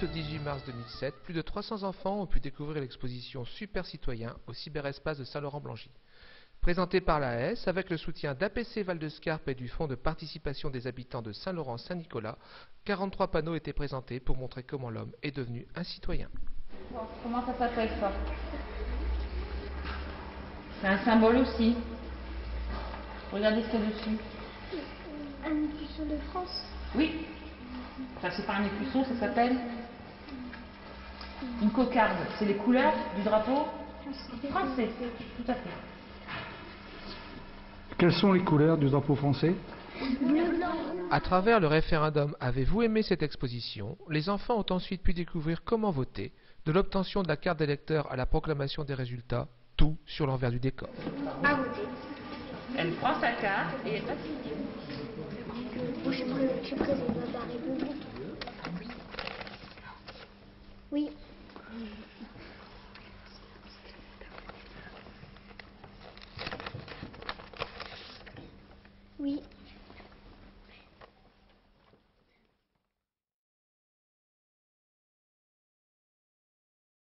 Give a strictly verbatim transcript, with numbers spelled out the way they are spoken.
au dix-huit mars deux mille sept, plus de trois cents enfants ont pu découvrir l'exposition Super Citoyen au cyberespace de Saint-Laurent-Blangy. Présentée par l'A A S avec le soutien d'A P C Val-de-Scarpe et du Fonds de participation des habitants de Saint-Laurent-Saint-Nicolas, quarante-trois panneaux étaient présentés pour montrer comment l'homme est devenu un citoyen. Bon, comment ça s'appelle ça? C'est un symbole aussi. Regardez ce qu'il y a dessus. Un écusson de France. Oui. Enfin, c'est pas un écusson, ça s'appelle une cocarde. C'est les couleurs du drapeau français. Tout à fait. Quelles sont les couleurs du drapeau français? À travers le référendum Avez-vous aimé cette exposition, les enfants ont ensuite pu découvrir comment voter, de l'obtention de la carte d'électeur à la proclamation des résultats, tout sur l'envers du décor. À voter. Elle prend sa carte et elle passe. Moi, je suis président de la République.